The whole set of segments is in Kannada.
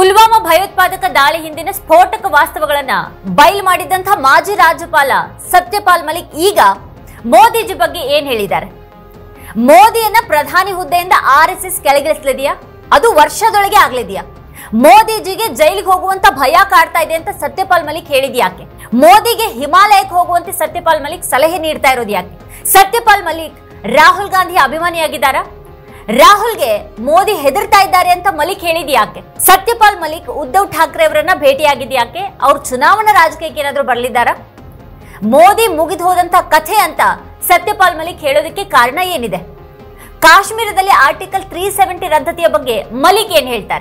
ಪುಲ್ವಾಮಾ ಭಯೋತ್ಪಾದಕ ದಾಳಿ ಹಿಂದಿನ ಸ್ಫೋಟಕ ವಾಸ್ತವಗಳನ್ನ ಬಯಲು ಮಾಡಿದಂತಹ ಮಾಜಿ ರಾಜ್ಯಪಾಲ ಸತ್ಯಪಾಲ್ ಮಲಿಕ್ ಈಗ ಮೋದಿಜಿ ಬಗ್ಗೆ ಏನ್ ಹೇಳಿದ್ದಾರೆ? ಮೋದಿಯನ್ನ ಪ್ರಧಾನಿ ಹುದ್ದೆಯಿಂದ ಆರ್ಎಸ್ಎಸ್ ಕೆಳಗಿಳಿಸಲಿದೆಯಾ? ಅದು ವರ್ಷದೊಳಗೆ ಆಗ್ಲಿದೆಯಾ? ಮೋದಿಜಿಗೆ ಜೈಲಿಗೆ ಹೋಗುವಂತ ಭಯ ಕಾಡ್ತಾ ಇದೆ ಅಂತ ಸತ್ಯಪಾಲ್ ಮಲಿಕ್ ಹೇಳಿದ್ಯಾಕೆ? ಮೋದಿಗೆ ಹಿಮಾಲಯಕ್ಕೆ ಹೋಗುವಂತೆ ಸತ್ಯಪಾಲ್ ಮಲಿಕ್ ಸಲಹೆ ನೀಡ್ತಾ ಇರೋದು ಯಾಕೆ? ಸತ್ಯಪಾಲ್ ಮಲಿಕ್ ರಾಹುಲ್ ಗಾಂಧಿ ಅಭಿಮಾನಿಯಾಗಿದ್ದಾರಾ? ರಾಹುಲ್ಗೆ ಮೋದಿ ಹೆದರ್ತಾ ಇದ್ದಾರೆ ಅಂತ ಮಲಿಕ್ ಹೇಳಿದ್ಯಾಕೆ? ಸತ್ಯಪಾಲ್ ಮಲಿಕ್ ಉದ್ಧವ್ ಠಾಕ್ರೆ ಅವರನ್ನ ಭೇಟಿಯಾಗಿದ್ಯಾಕೆ? ಅವ್ರು ಚುನಾವಣಾ ರಾಜಕೀಯಕ್ಕೆ ಏನಾದ್ರೂ ಬರಲಿದ್ದಾರಾ? ಮೋದಿ ಮುಗಿದು ಹೋದಂತ ಕಥೆ ಅಂತ ಸತ್ಯಪಾಲ್ ಮಲಿಕ್ ಹೇಳೋದಕ್ಕೆ ಕಾರಣ ಏನಿದೆ? ಕಾಶ್ಮೀರದಲ್ಲಿ ಆರ್ಟಿಕಲ್ 370 ರದ್ದತಿಯ ಬಗ್ಗೆ ಮಲಿಕ್ ಏನ್ ಹೇಳ್ತಾರೆ?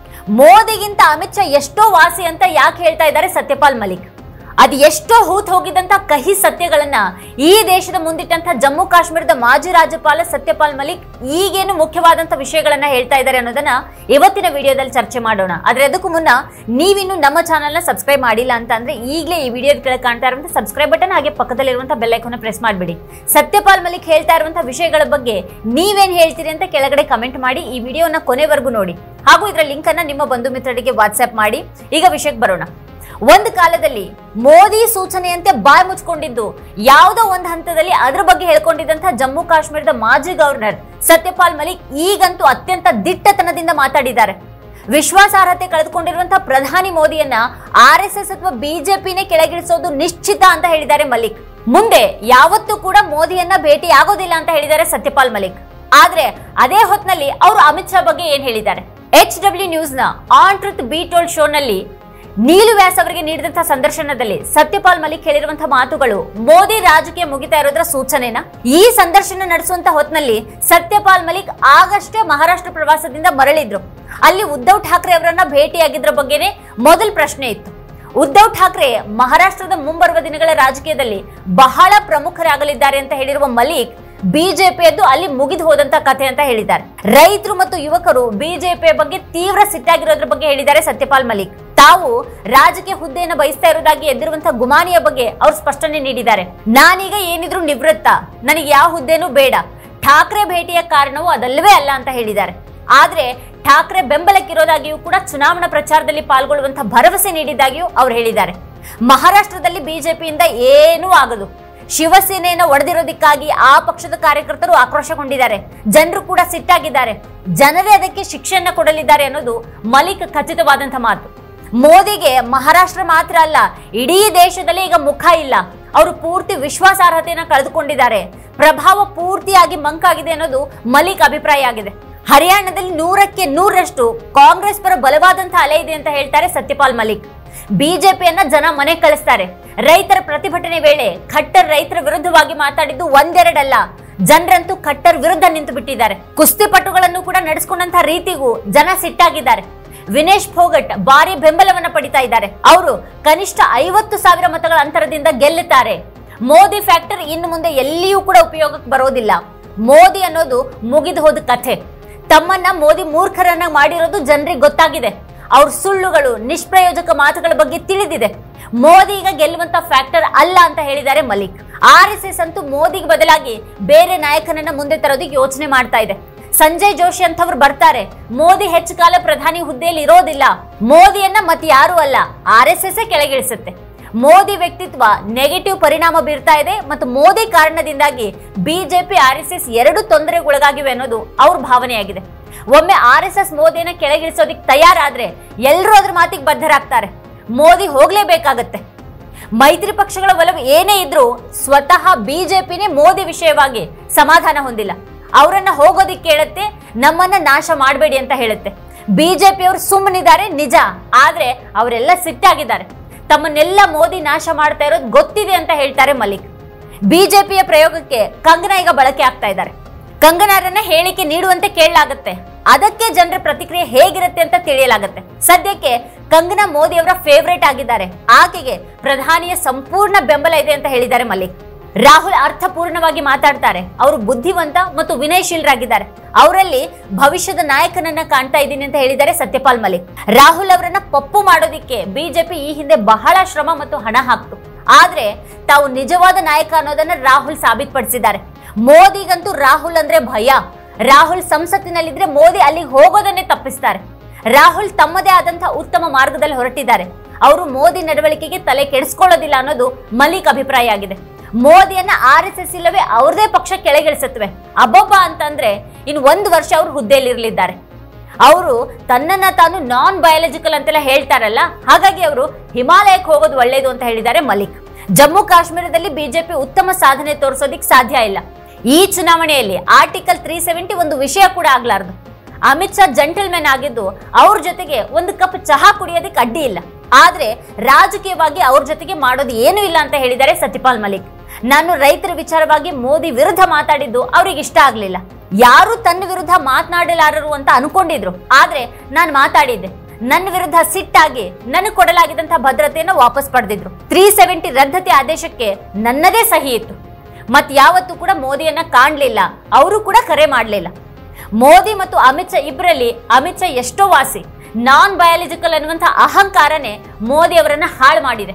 ಮೋದಿಗಿಂತ ಅಮಿತ್ ಶಾ ಎಷ್ಟೋ ವಾಸಿ ಅಂತ ಯಾಕೆ ಹೇಳ್ತಾ ಇದ್ದಾರೆ ಸತ್ಯಪಾಲ್ ಮಲಿಕ್? ಅದು ಎಷ್ಟೋ ಹೂತ್ ಹೋಗಿದ್ದಂತ ಕಹಿ ಸತ್ಯಗಳನ್ನ ಈ ದೇಶದ ಮುಂದಿಟ್ಟಂತ ಜಮ್ಮು ಕಾಶ್ಮೀರದ ಮಾಜಿ ರಾಜ್ಯಪಾಲ ಸತ್ಯಪಾಲ್ ಮಲಿಕ್ ಈಗೇನು ಮುಖ್ಯವಾದಂತ ವಿಷಯಗಳನ್ನ ಹೇಳ್ತಾ ಇದ್ದಾರೆ ಅನ್ನೋದನ್ನ ಇವತ್ತಿನ ವಿಡಿಯೋದಲ್ಲಿ ಚರ್ಚೆ ಮಾಡೋಣ. ಆದ್ರೆ ಅದಕ್ಕೂ ಮುನ್ನ ನೀವಿನ್ನು ನಮ್ಮ ಚಾನೆಲ್ ನ ಸಬ್ಸ್ಕ್ರೈಬ್ ಮಾಡಿಲ್ಲ ಅಂತ ಅಂದ್ರೆ ಈಗಲೇ ಈ ವಿಡಿಯೋದ ಕೆಳಗೆ ಕಾಣ್ತಾ ಇರುವಂತ ಸಬ್ಸ್ಕ್ರೈಬ್ ಬಟನ್ ಹಾಗೆ ಪಕ್ಕದಲ್ಲಿರುವಂತಹ ಬೆಲ್ ಐಕಾನ್ ಪ್ರೆಸ್ ಮಾಡಿಬಿಡಿ. ಸತ್ಯಪಾಲ್ ಮಲಿಕ್ ಹೇಳ್ತಾ ಇರುವಂತಹ ವಿಷಯಗಳ ಬಗ್ಗೆ ನೀವೇನ್ ಹೇಳ್ತೀರಿ ಅಂತ ಕೆಳಗಡೆ ಕಮೆಂಟ್ ಮಾಡಿ. ಈ ವಿಡಿಯೋನ ಕೊನೆವರೆಗೂ ನೋಡಿ ಹಾಗೂ ಇದರ ಲಿಂಕ್ ಅನ್ನ ನಿಮ್ಮ ಬಂಧು ಮಿತ್ರರಿಗೆ ವಾಟ್ಸ್ಆಪ್ ಮಾಡಿ. ಈಗ ವಿಷಯಕ್ಕೆ ಬರೋಣ. ಒಂದು ಕಾಲದಲ್ಲಿ ಮೋದಿ ಸೂಚನೆಯಂತೆ ಬಾಯಿ ಮುಚ್ಕೊಂಡಿದ್ದು ಯಾವುದೋ ಒಂದು ಹಂತದಲ್ಲಿ ಅದರ ಬಗ್ಗೆ ಹೇಳ್ಕೊಂಡಿದ್ದಂತಹ ಜಮ್ಮು ಕಾಶ್ಮೀರದ ಮಾಜಿ ಗವರ್ನರ್ ಸತ್ಯಪಾಲ್ ಮಲಿಕ್ ಈಗಂತೂ ಅತ್ಯಂತ ದಿಟ್ಟತನದಿಂದ ಮಾತಾಡಿದ್ದಾರೆ. ವಿಶ್ವಾಸಾರ್ಹತೆ ಕಳೆದುಕೊಂಡಿರುವಂತಹ ಪ್ರಧಾನಿ ಮೋದಿಯನ್ನ ಆರ್ಎಸ್ಎಸ್ ಅಥವಾ ಬಿಜೆಪಿನೇ ಕೆಳಗಿಳಿಸೋದು ನಿಶ್ಚಿತ ಅಂತ ಹೇಳಿದ್ದಾರೆ ಮಲಿಕ್. ಮುಂದೆ ಯಾವತ್ತೂ ಕೂಡ ಮೋದಿಯನ್ನ ಭೇಟಿ ಆಗೋದಿಲ್ಲ ಅಂತ ಹೇಳಿದ್ದಾರೆ ಸತ್ಯಪಾಲ್ ಮಲಿಕ್. ಆದ್ರೆ ಅದೇ ಹೊತ್ತಿನಲ್ಲಿ ಅವರು ಅಮಿತ್ ಶಾ ಬಗ್ಗೆ ಏನ್ ಹೇಳಿದ್ದಾರೆ? HW ನ್ಯೂಸ್ ನ on truth be told show ನಲ್ಲಿ ನೀಲು ವ್ಯಾಸ್ ಅವರಿಗೆ ನೀಡಿದಂತಹ ಸಂದರ್ಶನದಲ್ಲಿ ಸತ್ಯಪಾಲ್ ಮಲಿಕ್ ಹೇಳಿರುವಂತಹ ಮಾತುಗಳು ಮೋದಿ ರಾಜಕೀಯ ಮುಗಿತಾ ಇರೋದ್ರ ಸೂಚನೆನಾ? ಈ ಸಂದರ್ಶನ ನಡೆಸುವಂತ ಹೊತ್ತಿನಲ್ಲಿ ಸತ್ಯಪಾಲ್ ಮಲಿಕ್ ಆಗಷ್ಟೇ ಮಹಾರಾಷ್ಟ್ರ ಪ್ರವಾಸದಿಂದ ಮರಳಿದ್ರು. ಅಲ್ಲಿ ಉದ್ಧವ್ ಠಾಕ್ರೆ ಅವರನ್ನ ಭೇಟಿಯಾಗಿದ್ರ ಬಗ್ಗೆನೇ ಮೊದಲ ಪ್ರಶ್ನೆ ಇತ್ತು. ಉದ್ಧವ್ ಠಾಕ್ರೆ ಮಹಾರಾಷ್ಟ್ರದ ಮುಂಬರುವ ದಿನಗಳ ರಾಜಕೀಯದಲ್ಲಿ ಬಹಳ ಪ್ರಮುಖರಾಗಲಿದ್ದಾರೆ ಅಂತ ಹೇಳಿರುವ ಮಲಿಕ್ ಬಿಜೆಪಿಯದ್ದು ಅಲ್ಲಿ ಮುಗಿದು ಹೋದಂತ ಕಥೆ ಅಂತ ಹೇಳಿದ್ದಾರೆ. ರೈತರು ಮತ್ತು ಯುವಕರು ಬಿಜೆಪಿಯ ಬಗ್ಗೆ ತೀವ್ರ ಸಿಟ್ಟಾಗಿರೋದ್ರ ಬಗ್ಗೆ ಹೇಳಿದ್ದಾರೆ ಸತ್ಯಪಾಲ್ ಮಲಿಕ್. ತಾವು ರಾಜಕೀಯ ಹುದ್ದೆಯನ್ನು ಬಯಸ್ತಾ ಇರೋದಾಗಿ ಎದ್ದಿರುವಂತಹ ಗುಮಾನಿಯ ಬಗ್ಗೆ ಅವರು ಸ್ಪಷ್ಟನೆ ನೀಡಿದ್ದಾರೆ. ನಾನೀಗ ಏನಿದ್ರು ನಿವೃತ್ತ, ನನಗೆ ಯಾವ ಹುದ್ದೆನೂ ಬೇಡ. ಠಾಕ್ರೆ ಭೇಟಿಯ ಕಾರಣವೂ ಅದಲ್ಲವೇ ಅಲ್ಲ ಅಂತ ಹೇಳಿದ್ದಾರೆ. ಆದ್ರೆ ಠಾಕ್ರೆ ಬೆಂಬಲಕ್ಕಿರೋದಾಗಿಯೂ ಕೂಡ ಚುನಾವಣಾ ಪ್ರಚಾರದಲ್ಲಿ ಪಾಲ್ಗೊಳ್ಳುವಂತಹ ಭರವಸೆ ನೀಡಿದ್ದಾಗಿಯೂ ಅವ್ರು ಹೇಳಿದ್ದಾರೆ. ಮಹಾರಾಷ್ಟ್ರದಲ್ಲಿ ಬಿಜೆಪಿಯಿಂದ ಏನೂ ಆಗದು. ಶಿವಸೇನೆಯನ್ನು ಒಡೆದಿರೋದಕ್ಕಾಗಿ ಆ ಪಕ್ಷದ ಕಾರ್ಯಕರ್ತರು ಆಕ್ರೋಶಗೊಂಡಿದ್ದಾರೆ. ಜನರು ಕೂಡ ಸಿಟ್ಟಾಗಿದ್ದಾರೆ. ಜನರೇ ಅದಕ್ಕೆ ಶಿಕ್ಷೆಯನ್ನ ಕೊಡಲಿದ್ದಾರೆ ಅನ್ನೋದು ಮಲಿಕ್ ಖಚಿತವಾದಂತಹ ಮಾತು. ಮೋದಿಗೆ ಮಹಾರಾಷ್ಟ್ರ ಮಾತ್ರ ಅಲ್ಲ, ಇಡೀ ದೇಶದಲ್ಲಿ ಈಗ ಮುಖ ಇಲ್ಲ. ಅವರು ಪೂರ್ತಿ ವಿಶ್ವಾಸಾರ್ಹತೆಯನ್ನ ಕಳೆದುಕೊಂಡಿದ್ದಾರೆ. ಪ್ರಭಾವ ಪೂರ್ತಿಯಾಗಿ ಮಂಕಾಗಿದೆ ಅನ್ನೋದು ಮಲಿಕ್ ಅಭಿಪ್ರಾಯ ಆಗಿದೆ. ಹರಿಯಾಣದಲ್ಲಿ 100ಕ್ಕೆ 100ರಷ್ಟು ಕಾಂಗ್ರೆಸ್ ಪರ ಬಲವಾದಂತಹ ಅಲೆ ಇದೆ ಅಂತ ಹೇಳ್ತಾರೆ ಸತ್ಯಪಾಲ್ ಮಲಿಕ್. ಬಿಜೆಪಿಯನ್ನ ಜನ ಮನೆ ಕಳಿಸ್ತಾರೆ. ರೈತರ ಪ್ರತಿಭಟನೆ ವೇಳೆ ಖಟ್ಟರ್ ರೈತರ ವಿರುದ್ಧವಾಗಿ ಮಾತಾಡಿದ್ದು ಒಂದೆರಡಲ್ಲ, ಜನರಂತೂ ಖಟ್ಟರ್ ವಿರುದ್ಧ ನಿಂತು ಬಿಟ್ಟಿದ್ದಾರೆ. ಕುಸ್ತಿಪಟುಗಳನ್ನು ಕೂಡ ನಡೆಸಿಕೊಂಡಂತಹ ರೀತಿಗೂ ಜನ ಸಿಟ್ಟಾಗಿದ್ದಾರೆ. ವಿನೇಶ್ ಫೋಗಟ್ ಭಾರಿ ಬೆಂಬಲವನ್ನ ಪಡಿತಾ ಇದ್ದಾರೆ. ಅವರು ಕನಿಷ್ಠ 50,000 ಮತಗಳ ಅಂತರದಿಂದ ಗೆಲ್ಲುತ್ತಾರೆ. ಮೋದಿ ಫ್ಯಾಕ್ಟರ್ ಇನ್ನು ಮುಂದೆ ಎಲ್ಲಿಯೂ ಕೂಡ ಉಪಯೋಗಕ್ಕೆ ಬರೋದಿಲ್ಲ. ಮೋದಿ ಅನ್ನೋದು ಮುಗಿದು ಹೋದ ಕಥೆ. ತಮ್ಮನ್ನ ಮೋದಿ ಮೂರ್ಖರನ್ನ ಮಾಡಿರೋದು ಜನರಿಗೆ ಗೊತ್ತಾಗಿದೆ. ಅವ್ರ ಸುಳ್ಳುಗಳು, ನಿಷ್ಪ್ರಯೋಜಕ ಮಾತುಗಳ ಬಗ್ಗೆ ತಿಳಿದಿದೆ. ಮೋದಿ ಈಗ ಗೆಲ್ಲುವಂತ ಫ್ಯಾಕ್ಟರ್ ಅಲ್ಲ ಅಂತ ಹೇಳಿದ್ದಾರೆ ಮಲಿಕ್. ಆರ್ಎಸ್ಎಸ್ ಅಂತೂ ಮೋದಿಗೆ ಬದಲಾಗಿ ಬೇರೆ ನಾಯಕನನ್ನ ಮುಂದೆ ತರೋದಕ್ಕೆ ಯೋಚನೆ ಮಾಡ್ತಾ ಇದೆ. ಸಂಜಯ್ ಜೋಶಿ ಅಂತವ್ರು ಬರ್ತಾರೆ. ಮೋದಿ ಹೆಚ್ಚು ಕಾಲ ಪ್ರಧಾನಿ ಹುದ್ದೆಯಲ್ಲಿ ಇರೋದಿಲ್ಲ. ಮೋದಿಯನ್ನ ಮತ್ತೆ ಯಾರು ಅಲ್ಲ, ಆರ್ಎಸ್ಎಸ್ ಕೆಳಗಿಳಿಸುತ್ತೆ. ಮೋದಿ ವ್ಯಕ್ತಿತ್ವ ನೆಗೆಟಿವ್ ಪರಿಣಾಮ ಬೀರ್ತಾ ಇದೆ ಮತ್ತು ಮೋದಿ ಕಾರಣದಿಂದಾಗಿ ಬಿಜೆಪಿ ಆರ್ಎಸ್ಎಸ್ ಎರಡು ತೊಂದರೆಗೊಳಗಾಗಿವೆ ಅನ್ನೋದು ಅವ್ರ ಭಾವನೆಯಾಗಿದೆ. ಒಮ್ಮೆ ಆರ್ಎಸ್ಎಸ್ ಮೋದಿಯನ್ನ ಕೆಳಗಿಳಿಸೋದಿಕ್ ತಯಾರಾದ್ರೆ ಎಲ್ಲರೂ ಅದ್ರ ಮಾತಿಗೆ ಬದ್ಧರಾಗ್ತಾರೆ. ಮೋದಿ ಹೋಗ್ಲೇಬೇಕಾಗತ್ತೆ. ಮೈತ್ರಿ ಪಕ್ಷಗಳ ಒಲವು ಏನೇ ಇದ್ರೂ ಸ್ವತಃ ಬಿಜೆಪಿನೇ ಮೋದಿ ವಿಷಯವಾಗಿ ಸಮಾಧಾನ ಹೊಂದಿಲ್ಲ. ಅವರನ್ನ ಹೋಗೋದಿಕ್ ಕೇಳುತ್ತೆ, ನಮ್ಮನ್ನ ನಾಶ ಮಾಡಬೇಡಿ ಅಂತ ಹೇಳುತ್ತೆ. ಬಿಜೆಪಿಯವರು ಸುಮ್ಮನಿದ್ದಾರೆ ನಿಜ, ಆದ್ರೆ ಅವರೆಲ್ಲ ಸಿಟ್ಟಾಗಿದ್ದಾರೆ. ತಮ್ಮನ್ನೆಲ್ಲ ಮೋದಿ ನಾಶ ಮಾಡ್ತಾ ಇರೋದು ಗೊತ್ತಿದೆ ಅಂತ ಹೇಳ್ತಾರೆ ಮಲಿಕ್. ಬಿಜೆಪಿಯ ಪ್ರಯೋಗಕ್ಕೆ ಕಂಗನಾ ಈಗ ಬಳಕೆ ಆಗ್ತಾ ಇದ್ದಾರೆ. ಕಂಗನಾರನ್ನ ಹೇಳಿಕೆ ನೀಡುವಂತೆ ಕೇಳಲಾಗುತ್ತೆ. ಅದಕ್ಕೆ ಜನರ ಪ್ರತಿಕ್ರಿಯೆ ಹೇಗಿರುತ್ತೆ ಅಂತ ತಿಳಿಯಲಾಗುತ್ತೆ. ಸದ್ಯಕ್ಕೆ ಕಂಗನಾ ಮೋದಿ ಅವರ ಫೇವರೇಟ್ ಆಗಿದ್ದಾರೆ. ಆಕೆಗೆ ಪ್ರಧಾನಿಯ ಸಂಪೂರ್ಣ ಬೆಂಬಲ ಇದೆ ಅಂತ ಹೇಳಿದ್ದಾರೆ ಮಲಿಕ್. ರಾಹುಲ್ ಅರ್ಥಪೂರ್ಣವಾಗಿ ಮಾತಾಡ್ತಾರೆ. ಅವರು ಬುದ್ಧಿವಂತ ಮತ್ತು ವಿನಯಶೀಲರಾಗಿದ್ದಾರೆ. ಅವರಲ್ಲಿ ಭವಿಷ್ಯದ ನಾಯಕನನ್ನ ಕಾಣ್ತಾ ಇದ್ದೀನಿ ಅಂತ ಹೇಳಿದ್ದಾರೆ ಸತ್ಯಪಾಲ್ ಮಲಿಕ್. ರಾಹುಲ್ ಅವರನ್ನ ಪಪ್ಪು ಮಾಡೋದಿಕ್ಕೆ ಬಿಜೆಪಿ ಈ ಹಿಂದೆ ಬಹಳ ಶ್ರಮ ಮತ್ತು ಹಣ ಹಾಕ್ತು. ಆದ್ರೆ ತಾವು ನಿಜವಾದ ನಾಯಕ ಅನ್ನೋದನ್ನ ರಾಹುಲ್ ಸಾಬೀತುಪಡಿಸಿದ್ದಾರೆ. ಮೋದಿಗಂತೂ ರಾಹುಲ್ ಅಂದ್ರೆ ಭಯ. ರಾಹುಲ್ ಸಂಸತ್ತಿನಲ್ಲಿದ್ರೆ ಮೋದಿ ಅಲ್ಲಿಗೆ ಹೋಗೋದನ್ನೇ ತಪ್ಪಿಸ್ತಾರೆ. ರಾಹುಲ್ ತಮ್ಮದೇ ಆದಂತಹ ಉತ್ತಮ ಮಾರ್ಗದಲ್ಲಿ ಹೊರಟಿದ್ದಾರೆ. ಅವರು ಮೋದಿ ನಡವಳಿಕೆಗೆ ತಲೆ ಕೆಡಿಸ್ಕೊಳ್ಳೋದಿಲ್ಲ ಅನ್ನೋದು ಮಲಿಕ್ ಅಭಿಪ್ರಾಯ ಆಗಿದೆ. ಮೋದಿಯನ್ನ RSS ಇಲ್ಲವೇ ಅವ್ರದೇ ಪಕ್ಷ ಕೆಳಗಿಳಿಸುತ್ತವೆ. ಅಬ್ಬಬ್ಬ ಅಂತಂದ್ರೆ ಇನ್ನು 1 ವರ್ಷ ಅವರು ಹುದ್ದೆಯಲ್ಲಿರಲಿದ್ದಾರೆ. ಅವರು ತನ್ನನ್ನ ತಾನು ನಾನ್ ಬಯಾಲಜಿಕಲ್ ಅಂತೆಲ್ಲ ಹೇಳ್ತಾರಲ್ಲ, ಹಾಗಾಗಿ ಅವರು ಹಿಮಾಲಯಕ್ಕೆ ಹೋಗೋದು ಒಳ್ಳೇದು ಅಂತ ಹೇಳಿದ್ದಾರೆ ಮಲಿಕ್. ಜಮ್ಮು ಕಾಶ್ಮೀರದಲ್ಲಿ ಬಿಜೆಪಿ ಉತ್ತಮ ಸಾಧನೆ ತೋರಿಸೋದಿಕ್ ಸಾಧ್ಯ ಇಲ್ಲ. ಈ ಚುನಾವಣೆಯಲ್ಲಿ ಆರ್ಟಿಕಲ್ 370 ಒಂದು ವಿಷಯ ಕೂಡ ಆಗ್ಲಾರ್ದು. ಅಮಿತ್ ಶಾ ಜೆಂಟಲ್ಮೆನ್ ಆಗಿದ್ದು ಅವ್ರ ಜೊತೆಗೆ ಒಂದು ಕಪ್ ಚಹಾ ಕುಡಿಯೋದಕ್ಕೆ ಅಡ್ಡಿ ಇಲ್ಲ. ಆದ್ರೆ ರಾಜಕೀಯವಾಗಿ ಅವ್ರ ಜೊತೆಗೆ ಮಾಡೋದು ಏನೂ ಇಲ್ಲ ಅಂತ ಹೇಳಿದ್ದಾರೆ ಸತ್ಯಪಾಲ್ ಮಲಿಕ್. ನಾನು ರೈತರ ವಿಚಾರವಾಗಿ ಮೋದಿ ವಿರುದ್ಧ ಮಾತಾಡಿದ್ದು ಅವ್ರಿಗೆ ಇಷ್ಟ ಆಗ್ಲಿಲ್ಲ. ಯಾರು ತನ್ನ ವಿರುದ್ಧ ಮಾತನಾಡಲಾರರು ಅಂತ ಅನ್ಕೊಂಡಿದ್ರು. ಆದ್ರೆ ನಾನು ಮಾತಾಡಿದ್ದೆ. ನನ್ನ ವಿರುದ್ಧ ಸಿಟ್ಟಾಗಿ ನನಗೆ ಕೊಡಲಾಗಿದ್ದಂತಹ ಭದ್ರತೆಯನ್ನು ವಾಪಸ್ ಪಡೆದಿದ್ರು. 370 ರದ್ದತಿ ಆದೇಶಕ್ಕೆ ನನ್ನದೇ ಸಹಿ ಇತ್ತು. ಮತ್ ಯಾವತ್ತೂ ಕೂಡ ಮೋದಿಯನ್ನ ಕಾಣ್ಲಿಲ್ಲ, ಅವರು ಕೂಡ ಕರೆ ಮಾಡ್ಲಿಲ್ಲ. ಮೋದಿ ಮತ್ತು ಅಮಿತ್ ಶಾ ಇಬ್ಬರಲ್ಲಿ ಅಮಿತ್ ಶಾ ಎಷ್ಟೋ ವಾಸಿ. ನಾನ್ ಬಯಾಲಜಿಕಲ್ ಅನ್ನುವಂತಹ ಅಹಂಕಾರನೇ ಮೋದಿ ಅವರನ್ನ ಹಾಳು ಮಾಡಿದೆ.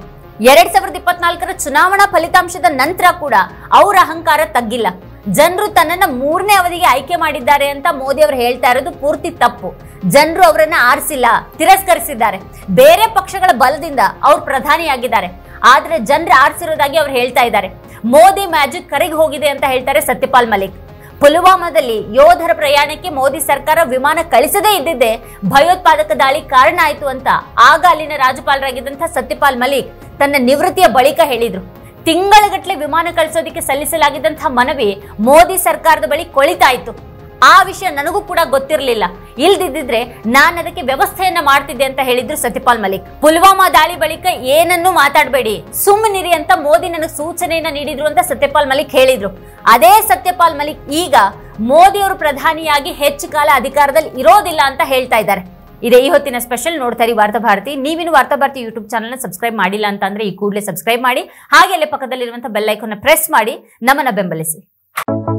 2024ರ ಚುನಾವಣಾ ಫಲಿತಾಂಶದ ನಂತರ ಕೂಡ ಅವರ ಅಹಂಕಾರ ತಗ್ಗಿಲ್ಲ. ಜನರು ತನ್ನನ್ನ 3ನೇ ಅವಧಿಗೆ ಆಯ್ಕೆ ಮಾಡಿದ್ದಾರೆ ಅಂತ ಮೋದಿ ಅವರು ಹೇಳ್ತಾ ಇರೋದು ಪೂರ್ತಿ ತಪ್ಪು. ಜನರು ಅವರನ್ನ ಆರಿಸಿಲ್ಲ, ತಿರಸ್ಕರಿಸಿದ್ದಾರೆ. ಬೇರೆ ಪಕ್ಷಗಳ ಬಲದಿಂದ ಅವ್ರು ಪ್ರಧಾನಿಯಾಗಿದ್ದಾರೆ. ಆದ್ರೆ ಜನರು ಆರಿಸಿರೋದಾಗಿ ಅವ್ರು ಹೇಳ್ತಾ ಇದ್ದಾರೆ. ಮೋದಿ ಮ್ಯಾಜಿಕ್ ಕರೆಗೆ ಹೋಗಿದೆ ಅಂತ ಹೇಳ್ತಾರೆ ಸತ್ಯಪಾಲ್ ಮಲಿಕ್. ಪುಲ್ವಾಮಾದಲ್ಲಿ ಯೋಧರ ಪ್ರಯಾಣಕ್ಕೆ ಮೋದಿ ಸರ್ಕಾರ ವಿಮಾನ ಕಳಿಸದೇ ಇದ್ದಿದ್ದೇ ಭಯೋತ್ಪಾದಕ ದಾಳಿ ಕಾರಣ ಆಯ್ತು ಅಂತ ಆಗ ಅಲ್ಲಿನ ರಾಜ್ಯಪಾಲರಾಗಿದ್ದಂತಹ ಸತ್ಯಪಾಲ್ ಮಲಿಕ್ ತನ್ನ ನಿವೃತ್ತಿಯ ಬಳಿಕ ಹೇಳಿದ್ರು. ತಿಂಗಳಗಟ್ಟಲೆ ವಿಮಾನ ಕಳಿಸೋದಕ್ಕೆ ಸಲ್ಲಿಸಲಾಗಿದ್ದಂತಹ ಮನವಿ ಮೋದಿ ಸರ್ಕಾರದ ಬಳಿ ಕೊಳಿತಾಯ್ತು. ಆ ವಿಷಯ ನನಗೂ ಕೂಡ ಗೊತ್ತಿರಲಿಲ್ಲ. ಇಲ್ದಿದ್ರೆ ನಾನು ಅದಕ್ಕೆ ವ್ಯವಸ್ಥೆಯನ್ನ ಮಾಡ್ತಿದ್ದೆ ಅಂತ ಹೇಳಿದ್ರು ಸತ್ಯಪಾಲ್ ಮಲಿಕ್. ಪುಲ್ವಾಮಾ ದಾಳಿ ಬಳಿಕ ಏನನ್ನೂ ಮಾತಾಡಬೇಡಿ, ಸುಮ್ಮನಿರಿ ಅಂತ ಮೋದಿ ನನಗೆ ಸೂಚನೆಯನ್ನ ನೀಡಿದ್ರು ಅಂತ ಸತ್ಯಪಾಲ್ ಮಲಿಕ್ ಹೇಳಿದ್ರು. ಅದೇ ಸತ್ಯಪಾಲ್ ಮಲಿಕ್ ಈಗ ಮೋದಿ ಅವರು ಪ್ರಧಾನಿಯಾಗಿ ಹೆಚ್ಚು ಕಾಲ ಅಧಿಕಾರದಲ್ಲಿ ಇರೋದಿಲ್ಲ ಅಂತ ಹೇಳ್ತಾ ಇದ್ದಾರೆ. ಇದೇ ಈ ಹೊತ್ತಿನ ಸ್ಪೆಷಲ್. ನೋಡ್ತಾ ಇರಿ ವಾರ್ತಾ ಭಾರತಿ. ನೀವಿನ್ನು ವಾರ್ತಾ ಭಾರತಿ ಯೂಟ್ಯೂಬ್ ಚಾನಲ್ನ ಸಬ್ಸ್ಕ್ರೈಬ್ ಮಾಡಿಲ್ಲ ಅಂತಂದ್ರೆ ಈ ಕೂಡಲೇ ಸಬ್ಸ್ಕ್ರೈಬ್ ಮಾಡಿ. ಹಾಗೆ ಅಲ್ಲೇ ಪಕ್ಕದಲ್ಲಿರುವಂತಹ ಬೆಲ್ ಐಕಾನ್ನ ಪ್ರೆಸ್ ಮಾಡಿ ನಮ್ಮನ್ನ ಬೆಂಬಲಿಸಿ.